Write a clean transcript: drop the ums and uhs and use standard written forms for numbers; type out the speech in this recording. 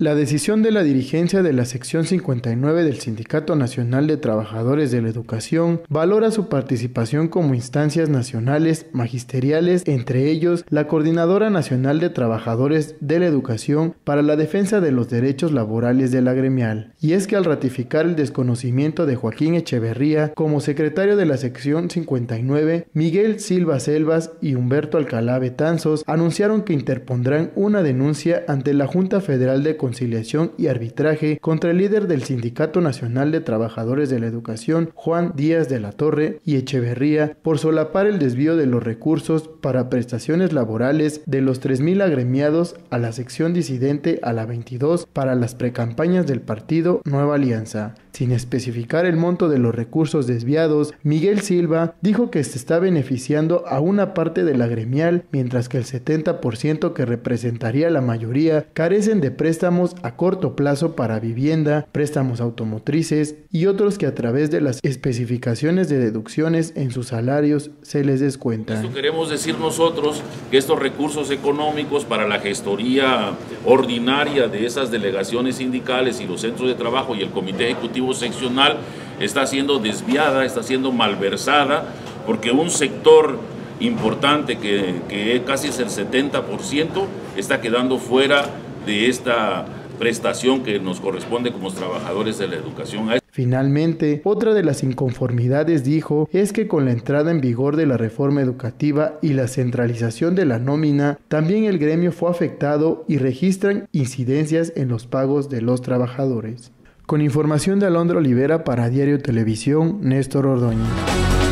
La decisión de la dirigencia de la sección 59 del Sindicato Nacional de Trabajadores de la Educación valora su participación como instancias nacionales magisteriales, entre ellos la Coordinadora Nacional de Trabajadores de la Educación para la defensa de los derechos laborales de la gremial. Y es que al ratificar el desconocimiento de Joaquín Echeverría como secretario de la sección 59, Miguel Silva Selvas y Humberto Alcalá Betanzos anunciaron que interpondrán una denuncia ante la Junta Federal de Conciliación y Arbitraje contra el líder del Sindicato Nacional de Trabajadores de la Educación, Juan Díaz de la Torre, y Echeverría por solapar el desvío de los recursos para prestaciones laborales de los 3,000 agremiados a la sección disidente a la 22 para las precampañas del partido Nueva Alianza. Sin especificar el monto de los recursos desviados, Miguel Silva dijo que se está beneficiando a una parte de la gremial, mientras que el 70% que representaría la mayoría carecen de préstamos a corto plazo para vivienda, préstamos automotrices y otros que a través de las especificaciones de deducciones en sus salarios se les descuentan. Esto queremos decir nosotros que estos recursos económicos para la gestoría ordinaria de esas delegaciones sindicales y los centros de trabajo y el comité ejecutivo seccional está siendo desviada, está siendo malversada, porque un sector importante que casi es el 70% está quedando fuera de esta prestación que nos corresponde como trabajadores de la educación. Finalmente, otra de las inconformidades, dijo, es que con la entrada en vigor de la reforma educativa y la centralización de la nómina, también el gremio fue afectado y registran incidencias en los pagos de los trabajadores. Con información de Alondra Olivera para Diario Televisión, Néstor Ordóñez.